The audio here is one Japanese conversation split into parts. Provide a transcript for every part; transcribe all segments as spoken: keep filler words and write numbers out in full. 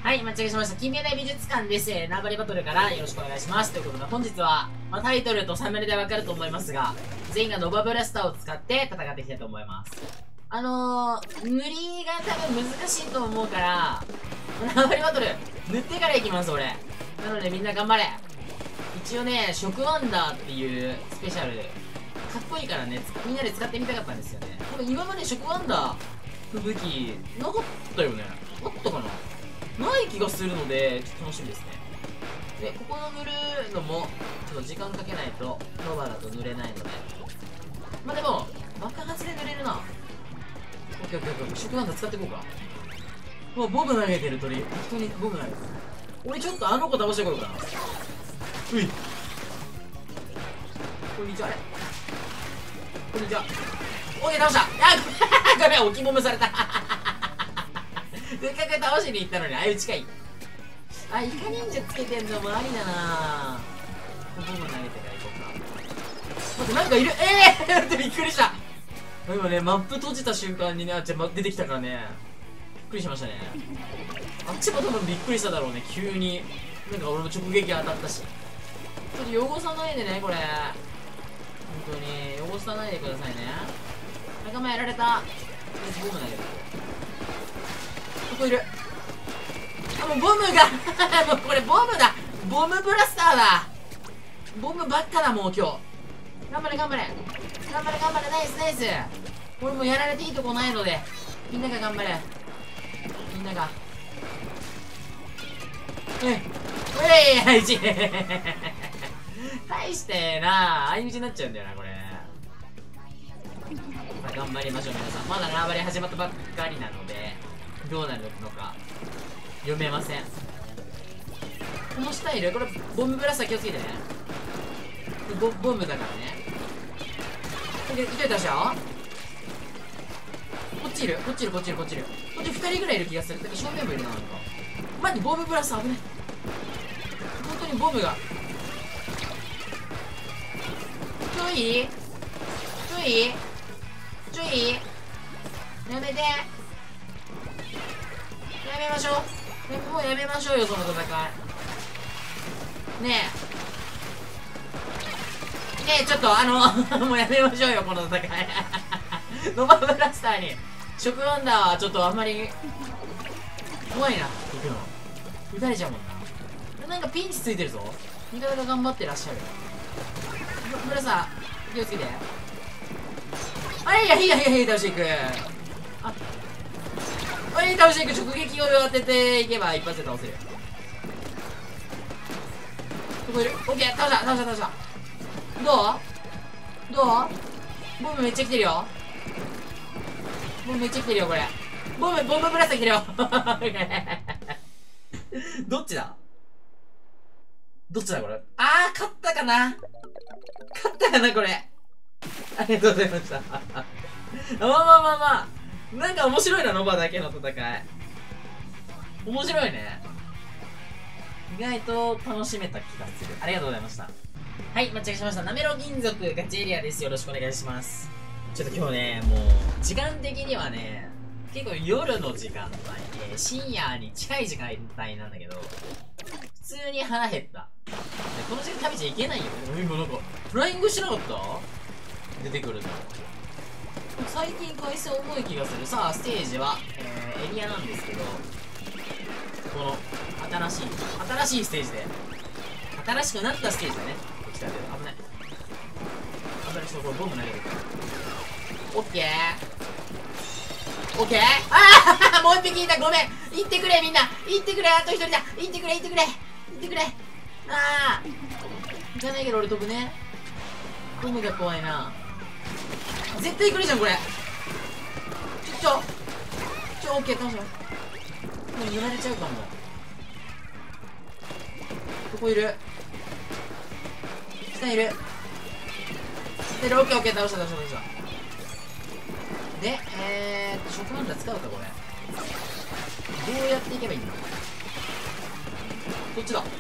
はい、間違えしました。近未来美術館です。縄張りバトルからよろしくお願いします。ということで、本日は、まあ、タイトルとサムネでわかると思いますが、全員がノバブラスターを使って戦っていきたいと思います。あのー、塗りが多分難しいと思うから、縄張りバトル、塗ってから行きます、俺。なのでみんな頑張れ。一応ね、食ワンダーっていうスペシャル、かっこいいからね、みんなで使ってみたかったんですよね。多分今まで食ワンダーの武器、なかったよね。あったかなない気がするので、ちょっと楽しみですね。で、ここの塗るのも、ちょっと時間かけないと、ノバだと塗れないので。まあでも、爆発で塗れるな。オッケーオッケーオッケー。食ワンダー使っていこうか。もうボム投げてる鳥。適当にボム投げてる。俺ちょっとあの子倒してこようかな。うい。こんにちは。あれこんにちは。オッケー倒した。あごめん、置きボムされた。せっかく倒しに行ったのに相打ちかい。あ、イカ忍者つけてんのもありだな。ボム投げてから行こうか。待って、なんかいる。ええー、ってびっくりした。今ね、マップ閉じた瞬間にね、あっち出てきたからね、びっくりしましたね。あっちも多分びっくりしただろうね、急に。なんか俺も直撃当たったし。ちょっと汚さないでね、これ。本当に、汚さないでくださいね。仲間やられた。ボム投げる。ここいる。あ、もうボムがもうこれボムだ。ボムブラスターだ。ボムばっかだ、もう今日。頑張れ頑張れ頑張れ頑張れ。ナイスナイス。俺もやられていいとこないので、みんなが頑張れ。みんながえいえい相打ち大してな相打ちになっちゃうんだよなこれ。さあ頑張りましょう皆さん。まだ縄張り始まったばっかりなので、どうなるのか読めません。このスタイル、これボムブラスター気をつけてね。ボボムだからね。いといたでしょ。こっちいるこっちいるこっちいるこっちいるこっちふたりぐらいいる気がする。だから正面もいるな。なんか待って、ボムブラスター危ない。本当にボムがちょいちょいちょいやめて、やめましょう。もうやめましょうよその戦い。ねえねえ、ちょっとあのもうやめましょうよこの戦いノバブラスターに食ワンダーはちょっとあんまり怖いな、行くの撃たれちゃうもんな。なんかピンチついてるぞ。味方が頑張ってらっしゃる。ブラスター気をつけて。あれいやいやいやいや倒していく。ああれ倒していく。直撃を当てていけば一発で倒せる。ここいる。オッケー倒した倒した倒した。どうどうボムめっちゃ来てるよ。ボムめっちゃ来てるよこれ。ボムボムブラスター来てるよどっちだどっちだこれ。あー勝ったかな勝ったかなこれ。ありがとうございましたまあまあまあまあなんか面白いな、ノバだけの戦い面白いね。意外と楽しめた気がする。ありがとうございました。はい、間違えしました。なめろ銀族ガチエリアです。よろしくお願いします。ちょっと今日ね、もう時間的にはね結構夜の時間帯、えー、深夜に近い時間帯なんだけど、普通に腹減った。でこの時間食べちゃいけないよ。今なんかフライングしなかった？出てくるの最近回数重い気がする。さあステージは、えー、エリアなんですけど、この新しい新しいステージで新しくなったステージだね。こっちから出る。危ない危ない。ちょっとこれボム投げる。オッケーオッケー。ああもう一匹いた。ごめん。行ってくれみんな。行ってくれ。あと一人だ。行ってくれ行ってくれ行ってくれ。ああ行かないけど俺飛ぶね。ボムが怖いな。絶対来るじゃんこれ。ちょちょちょオッケー倒した。もう塗られちゃうかも。ここいる。下いる。下いる。オッケーオッケー倒した倒した倒した。で、えーっと、食ワンダー使うか、これ。どうやっていけばいいんだ。こっちだ。うい。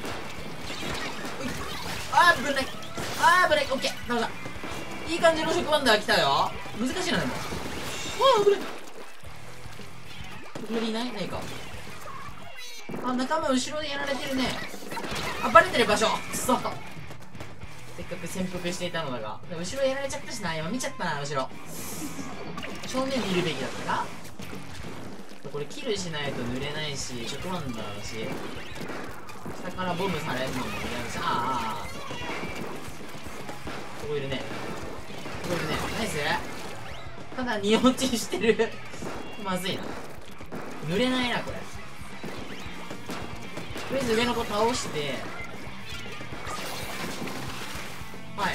あー、ぶんない。あー、ぶんない。オッケー。倒した。いい感じの食ワンダー来たよ。難しいな、でも。わあ、危ない。無理ないないか。 あ、仲間後ろでやられてるね。あ、バレてる場所くそ。せっかく潜伏していたのだが、後ろやられちゃったしな。今見ちゃったな、後ろ。正面見るべきだったか。これキルしないと濡れないし、ショックワンダーだし、下からボムされるのも嫌だし。ああ、ここいるね、ここいるね。ナイス。ただ二落ちしてるまずいな。濡れないなこれ。とりあえず上の子倒して、はい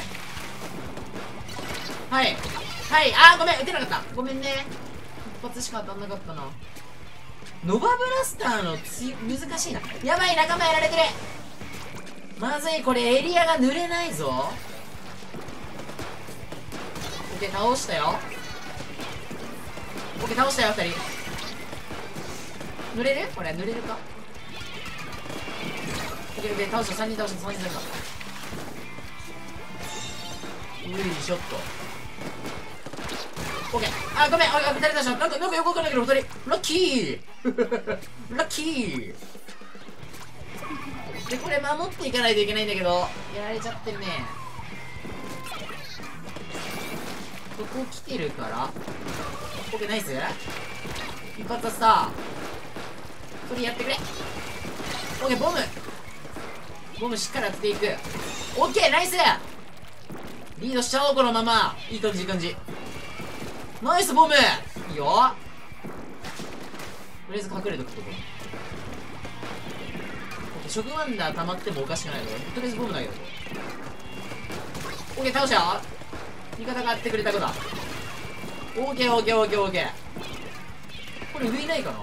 はいはい。あーごめん、撃てなかった。ごめんね、一発しか当たんなかったな。ノバブラスターのつ難しいな。やばい、仲間やられてる。まずい、これエリアが濡れないぞ。オッケー、倒したよ。オッケー、倒したよ。ふたり濡れる、これ濡れるか。オッケーオッケー、倒した。さんにん倒した。さんにん倒した。ういしょっと。オッケー。あ、ごめん、あ、ふたり倒した。なんか、なんかよくわかんないけどふたりラッキーラッキーで、これ守っていかないといけないんだけど、やられちゃってるね。ここ来てるから。オッケー、ナイス。一発さ、これやってくれ。オッケー、ボムボムしっかり当てていく。オッケー、ナイス。リードしちゃおう、このまま。いい感じ、いい感じ。ナイス、ボムいいよ。とりあえず隠れとくとこ。ショックワンダー溜まってもおかしくないの。とりあえずボム投げとこう。オッケー、倒したよ。味方がやってくれた子だ。オッケーオッケーオッケーオッケー。これ上いないかな。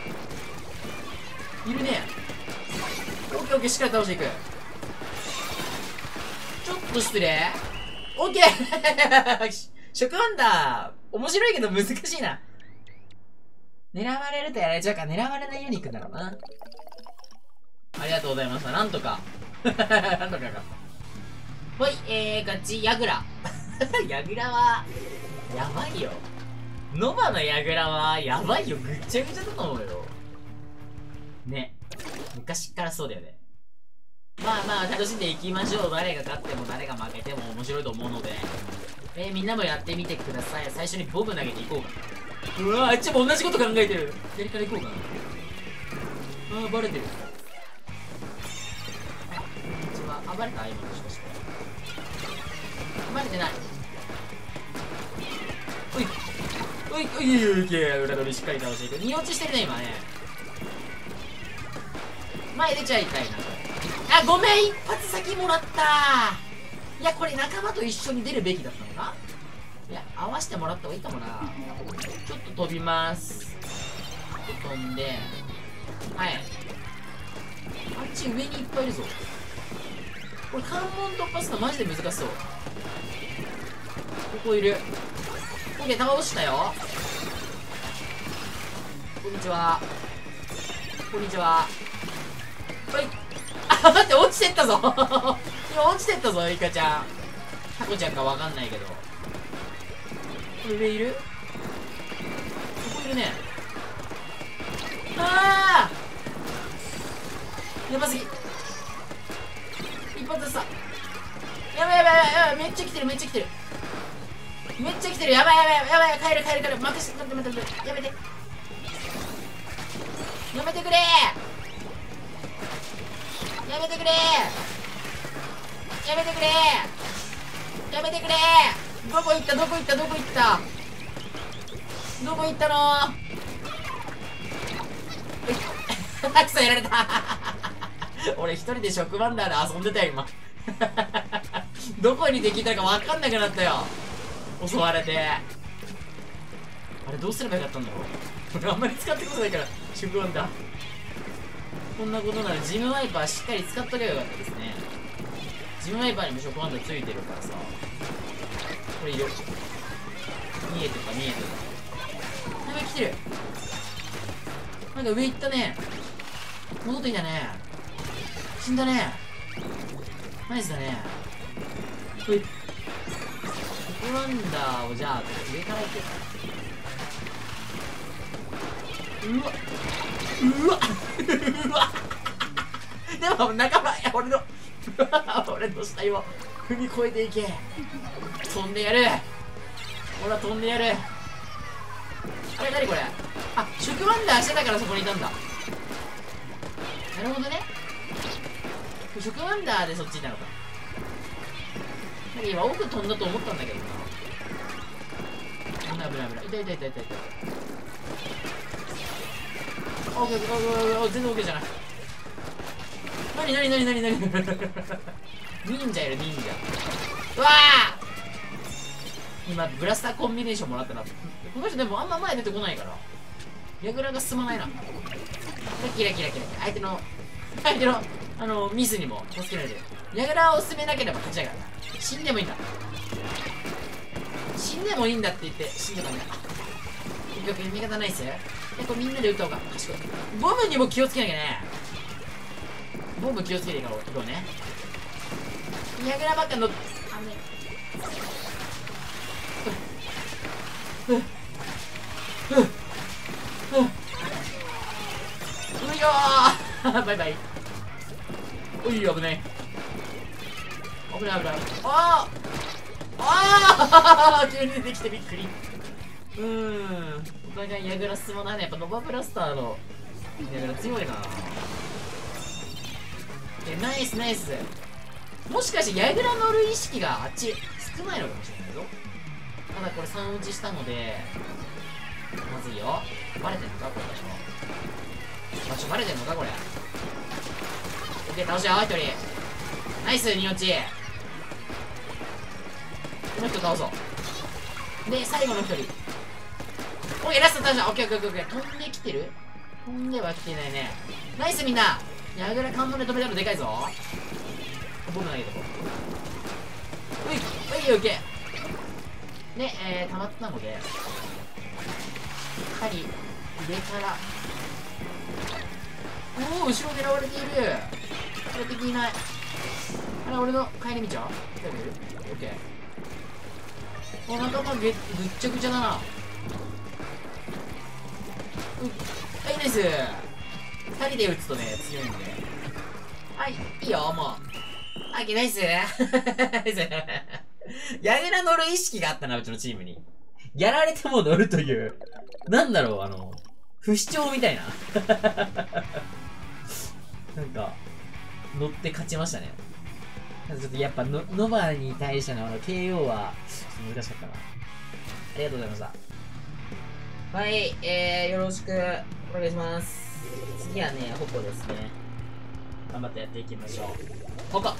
いるね。オッケーオッケー、しっかり倒していく。ちょっと失礼。オッケーショックワンダー面白いけど難しいな。狙われるとやられちゃうから、狙われないようにいくんだろうな。ありがとうございました。なんとかなんとかかほい、えー、ガチヤグラヤグラはやばいよ。ノバのヤグラはやばいよ。ぐっちゃぐちゃだと思うよね。昔っからそうだよね。まあまあ楽しんでいきましょう。誰が勝っても誰が負けても面白いと思うので、えー、みんなもやってみてください。最初にボム投げていこうかな。うわー、あっちも同じこと考えてる。左から行こうかな。あー、バレてる。あ、こんにちは。あ、バレた今もしかして。バレてない。おいおいおいおいおい、裏取りしっかり倒していく。に落ちしてるね今ね。前出ちゃいたいな。あ、ごめん、一発先もらった。いや、これ仲間と一緒に出るべきだったのか。いや、合わせてもらった方がいいかもな。ちょっと飛びます。ちょっと飛んで、はい。あっち上にいっぱいいるぞ。これ関門突破するのマジで難しそう。ここいる。オッケー、倒したよ。こんにちは。こんにちは。はい。あ、待って、落ちてったぞ今落ちてったぞ、イカちゃん。タコちゃんかわかんないけど。これ上いる？ここいるね。あー、やばすぎ。一発でさ。やばいやばいやばいやばい、めっちゃ来てる、めっちゃ来てる。めっちゃ来てる。やばいやばいやばい、帰る帰る帰る。任せて、待って待って待って。やめて。やめてくれー。やめてくれー。やめてくれー。やめてくれー。どこ行ったどこ行ったどこ行ったどこ行ったのー。たくさんやられた俺一人でショックバンダーで遊んでたよ今どこに敵いたか分かんなくなったよ。襲われて。あれどうすればよかったんだろう俺あんまり使ってことないからショックバンダー。こんなことならジムワイパーしっかり使っとけばよかったですね。ジムワイパーにもショックバンダーついてるからさ。これいる。見えてた見えてた。やばい、来てる。なんか上行ったね。戻ってきたね。死んだね。ナイスだね。ほい。ショックバンダーをじゃあ上から行けた。 うわうわうわでも仲間、いや俺の俺の死体を踏み越えていけ。飛んでやる。俺は飛んでやる。あれ何これ。あ、食ワンダーしてたからそこにいたんだ。なるほどね。食ワンダーでそっちいたのか。なんか今奥飛んだと思ったんだけどな。危ない危ない危ない。痛い痛い痛い痛い痛い。あ、オッケーオッケーオッケーオッケー。全然オッケーじゃない。なになになになになに忍者いる忍者。うわあ今ブラスターコンビネーションもらったな。この人でもあんま前出てこないからヤグラが進まないな。キラキラキラキラ。相手の相手のあのミスにも助けられてる。ヤグラを進めなければ勝ちだからな。死んでもいいんだ。死んでもいいんだって言って死んでもいいんだ。結局味方ないっすよ。これみんなで撃った方が賢い。ボムにも気をつけなきゃね。ボム気をつけていこうね。ヤグラばっかのあんねうっうっうっういよーバイバイ。ういよ危ない。危ない危ない。ああああ急に出てきてびっくり。うーんお互いヤグラ進まないね。やっぱノバブラスターのヤグラ強いな。ナイスナイス。もしかしてヤグラ乗る意識があっち少ないのかもしれないぞ。ただこれさん打ちしたのでまずいよ。バレてんのかこれ場所。場所バレてんのかこれ。オッケー倒しようひとり。ナイスに落ち。この人倒そうで最後のひとり。オッケーラスト倒した。オッケーオッケーオッケー。飛んできてる。飛んでは来てないね。ナイスみんな。ヤグラ看板で止めたのでかいぞ。ボム投げとこう。ういういオッケー。で、えー、溜まったので針入れたらおお後ろ狙われている。これ敵いない。あれ俺の帰り道は大丈夫？オッケー。お仲間ぐっちゃぐちゃだな。うはいナイス。ふたりで撃つとね強いんではいいいよもう。あきナイスヤグラ乗る意識があったなうちのチームに。やられても乗るというなんだろうあの不死鳥みたいななんか乗って勝ちましたね。ちょっとやっぱノノバに対してのあの ケーオー はちょっと難しかったな。ありがとうございました。はい、えー、よろしくお願いします。次はね、ホコですね。頑張ってやっていきましょう。ホコこ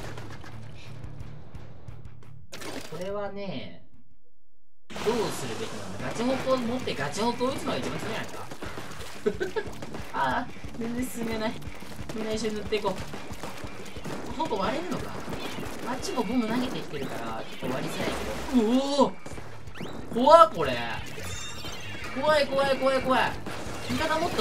れはね、どうするべきなんだ。ガチホコを持ってガチホコを打つのが一番強いないかああ、全然進めない。みんな一緒に塗っていこう。ホコ割れるのか。あっちもボム投げてきてるからちょっと割りづらいけど。うおー怖っこれ。怖い怖い怖い怖い。味方持ったぞ。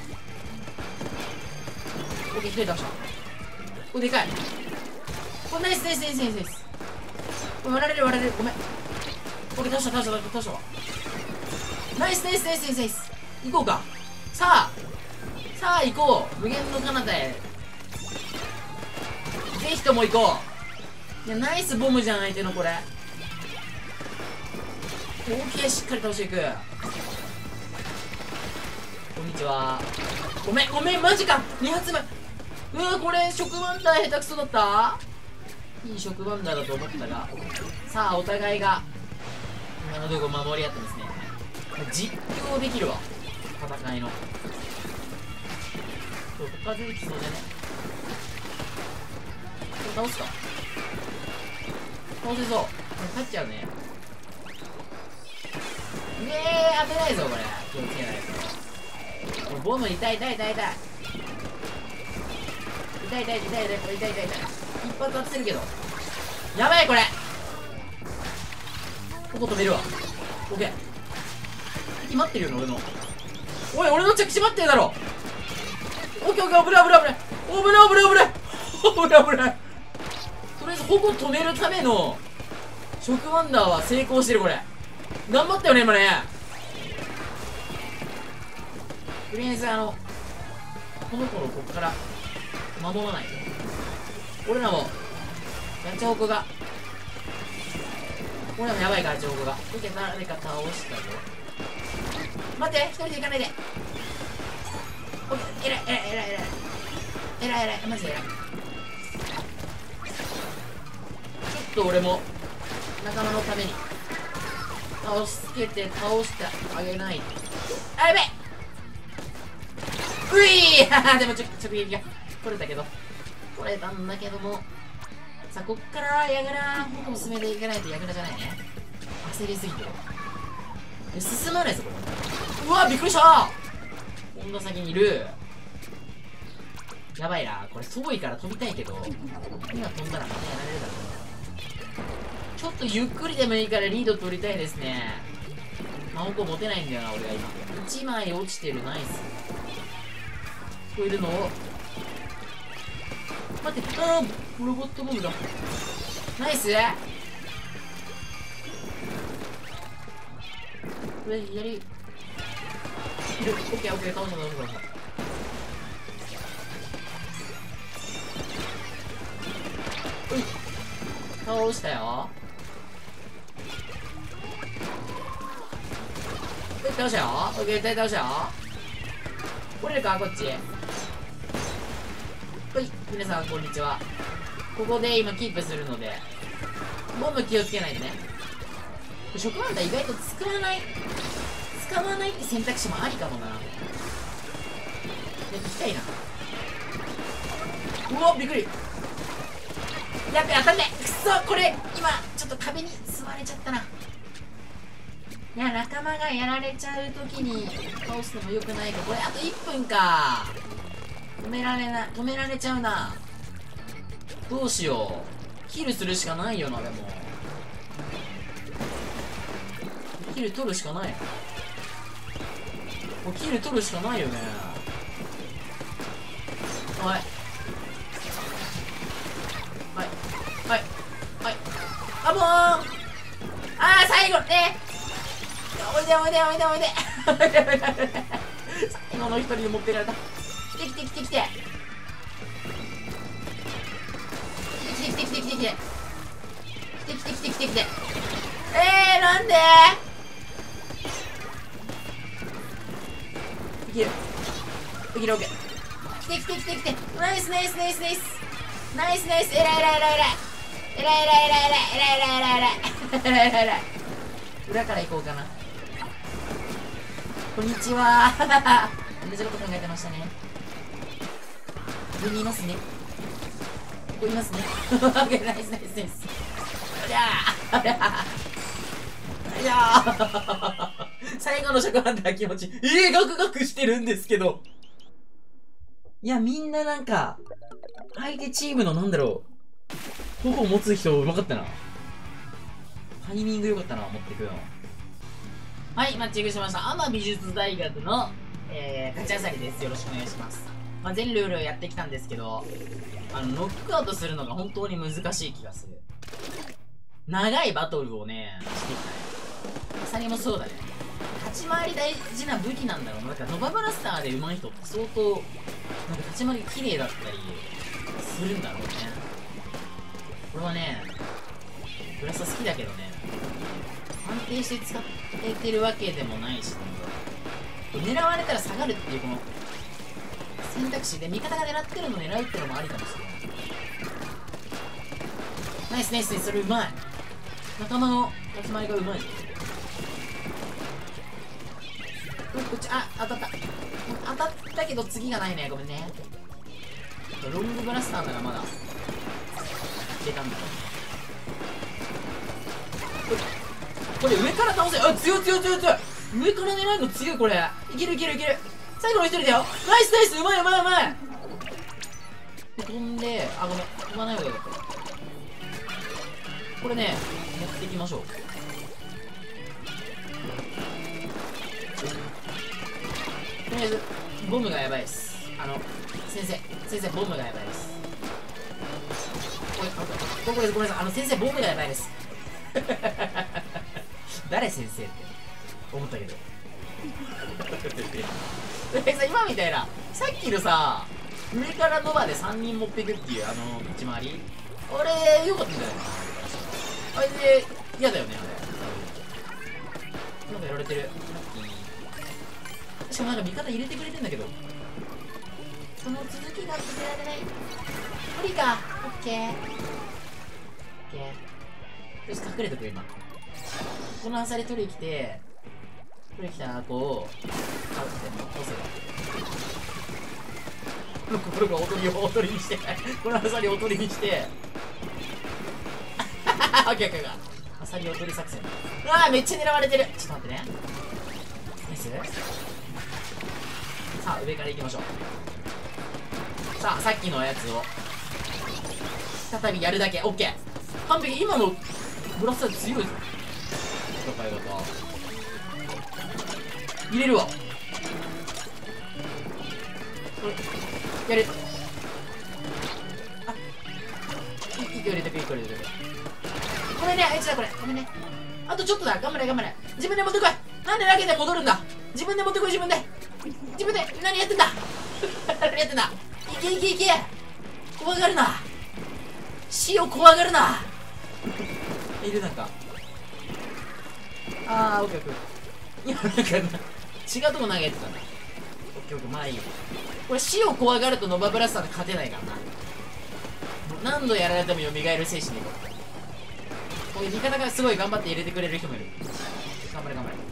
オッケー、ひとり倒した。これでかい。これナイスナイスナイスナイスナイス。これ割られる割られる。ごめん。オッケー倒した倒した倒したわ。ナイスナイスナイスナイスナイス。行こうか。さあさあ行こう。無限の彼方へぜひとも行こう。いやナイスボムじゃん相手のこれ。オッケーしっかり倒していく。こんにちは。ごめんごめんマジかに発目。うわこれ触腕ダー下手くそだった。いい触腕ダーだと思ったがさあお互いが今のところ守り合ってますね。実況できるわ戦いの。そうここから出てきそうでね。これ倒すか。倒せそう。勝っちゃうね。ええー、危ないぞこれ。気をつけないと。これボム痛い痛い痛い痛い痛い痛い痛い痛い痛い痛い痛い痛い。一発当ててるけどやばいこれ。ここ止めるわ。オッケー。決まってるよ俺の。おい俺の着地待ってるだろ。オッケーオッケー。危ない危ない危ない危ない危ない危ない危ない危ない。とりあえず矛止めるためのショックワンダーは成功してる。これ頑張ったよね今ね。 とりあえずあのこの子のここから守らないと俺らもガチャホコが俺らもやばいからガチャホコがオッケー誰か倒したぞ待って一人で行かないでオッケー偉い偉い偉い偉い偉い偉いマジで偉いちょっと俺も仲間のために助けて倒してあげないあやべういーでもちょ直撃が取れたけど取れたんだけどもさあこっからヤグラ僕も進めていかないとヤグラじゃないね焦りすぎてる進まないぞこれうわびっくりしたこんな先にいるやばいなこれ遠いから飛びたいけど今飛んだらまたやられるだろうちょっとゆっくりでもいいからリード取りたいですね魔法持てないんだよな俺が今いちまい落ちてるナイス聞こえるのを待ってあーロボットボムだナイスこれ左いるオッケーオッケー倒した倒した倒したうい倒したようい倒したよオッケー絶対倒したよ来れるかこっちはい皆さんこんにちはここで今キープするのでボム気をつけないでね食ハンター意外と使わない使わないって選択肢もありかもな。で行きたいな。うわびっくりやっべ当たんねくそこれ今ちょっと壁に吸われちゃったな。いや仲間がやられちゃう時に倒すのもよくないか。これあといっぷんか止められない止められちゃうな。どうしようキルするしかないよな。でもキル取るしかない。もうキル取るしかないよね。はいはいはいはいあもうあー最後ねおいでおいでおいでおいで最後の一人に持ってられた。来て来て来て来て来て来て来て来て来て来て来て来て来て来てえーなんでいけるいけるオッケー来て来て来て来てナイスナイスナイスナイスナイスナイスえらいえらいえらいえらいえらいえらいえらいえらいえらいえらいえらいえらいえらいえらい裏から行こうかな。こんにちは同じこと考えてましたね。上にいますね。ここいますねオッケーナイスナイスナイスありゃーありゃーいやー最後の食ハンター気持ちいい。えー、ガクガクしてるんですけど。いや、みんななんか、相手チームのなんだろう、矛を持つ人うまかったな。タイミング良かったな、持ってくの。はい、マッチングしました。アマ美術大学の、えー、ガチャサリです。よろしくお願いします。まあ、全ルールやってきたんですけど、あの、ノックアウトするのが本当に難しい気がする。長いバトルをね、してきたね。アサリもそうだね。立ち回り大事な武器なんだろうな。だからノバブラスターで上手い人って相当なんか立ち回り綺麗だったりするんだろうね。これはねブラスター好きだけどね安定して使っててるわけでもないし、狙われたら下がるっていうこの選択肢で味方が狙ってるのを狙うっていうのもありかもしれない。ナイスナイスナイスそれうまい。仲間の立ち回りがうまい。こっちあ当たった当たったけど次がないね。ごめんね。ロングブラスターならまだ出たんだろうね。これこれ上から倒せ。あ強い強い強い強い。上から狙うの強い。これいけるいけるいける。最後の一人だよ。ナイスナイスうまいうまいうまい。飛んであごめん飛ばない方がよかった。これね持っていきましょう。とりあえずボムがやばいです。あの先生先生ボムがやばいです。これこれこれごめんなさい。あの先生ボムがやばいです誰先生って思ったけどでさ、今みたいな、さっきのさ、上からノバでさんにん持っていくっていう、あの、立ち回り。あれ、よかったんじゃないかな。あれで、嫌だよね、あれ。なんかやられてる。ラッキー。しかもなんか味方入れてくれてんだけど。その続きが決められない。無理か。オッケー。オッケー。よし、隠れとく今。このアサリ取りに来て、取りに来た子を、買っても、押せば。これが踊りを踊りにして、このアサリを踊りにして、オッケーオッケー。アサリ踊り作戦。ああ、めっちゃ狙われてる。ちょっと待ってね。ナイス。さあ、上から行きましょう。さあ、さっきのやつを再びやるだけ。オッケー。完璧。今のブラスター強いぞ。よかったよかった。入れるわ。やる。あ、いい個入れてく、いい個入れてく。ごめんね、あいつだこれ。ごめんね。あとちょっとだ。頑張れ頑張れ。自分で持ってこい。なんで投げて戻るんだ。自分で持ってこい、自分で。自分で。何やってんだ。何やってんだ。いけいけいけ。怖がるな。死を怖がるな。いるなんか。あー、オッケーオッケー。いや、なんか違うとこ投げてたんだ。オッケーオッケー、まあいいよ。これ死を怖がるとノバブラスターで勝てないからな。何度やられても蘇る精神でいこう。こういう味方がすごい頑張って入れてくれる人もいる。頑張れ頑張れ。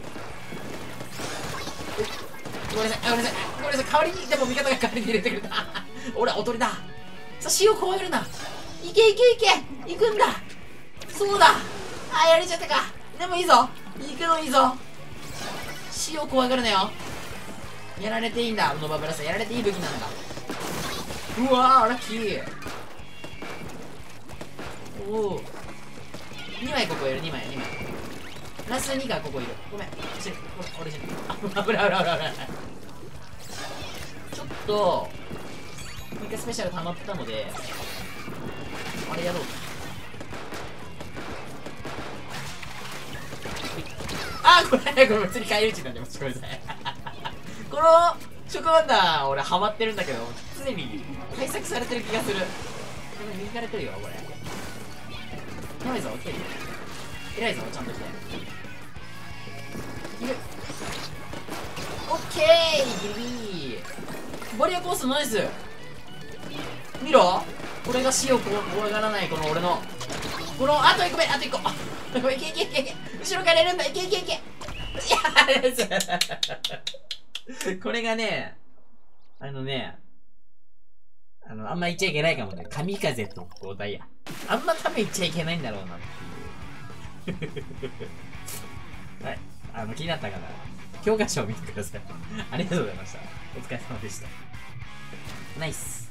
ごめんなさい、ごめんなさい、ごめんなさい。代わりに、でも味方が代わりに入れてくれた。俺はおとりだ。さあ、死を怖がるな。いけいけいけ、行くんだ。そうだ。あー、やれちゃったか。でもいいぞ、行くのいいぞ。死を怖がるなよ。やられていいんだ、ノバブラスター。やられていい武器なんだ。うわー、ラッキー。おお、にまいここいる。にまいにまい。ラスにがここいる。ごめん、死ぬ。これ俺死ぬ。あ、危ない危ない危ない危ない。ちょっともう一回スペシャル溜まったので、あれやろう。あー、これこれ別に返り討ちなんで、もしごめんなさい。このショックワンダー俺ハマってるんだけど、常に対策されてる気がする。でも抜かれてるよこれ。やばいぞ、オッケー。偉いぞ、ちゃんとしている。オッケー、ギリギリ。バリアコースナイス。見ろ、これが死を怖がらないこの俺のこの、あといっこめ、あといっこ。いけいけいけいけ、後ろからやるんだ。いけいけいけ。いやこれがね、あのね、あの、あんま言っちゃいけないかもね。神風と交代や。あんま多分言っちゃいけないんだろうなっていう。はい。あの、気になった方、教科書を見てください。ありがとうございました。お疲れ様でした。ナイス。